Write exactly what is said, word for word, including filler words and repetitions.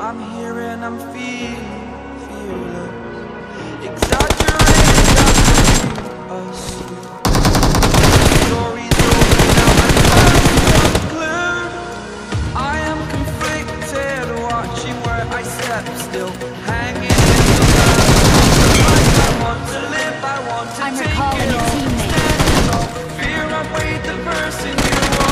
I'm here and I'm feeling fearless. Exaggerated us. Stories over now, my past unglued. I am conflicted, watching where I step still, hanging in the life. I want to live, I want to I'm take recalling it a all. teammate. Standing tall, fear I weighed the person you are.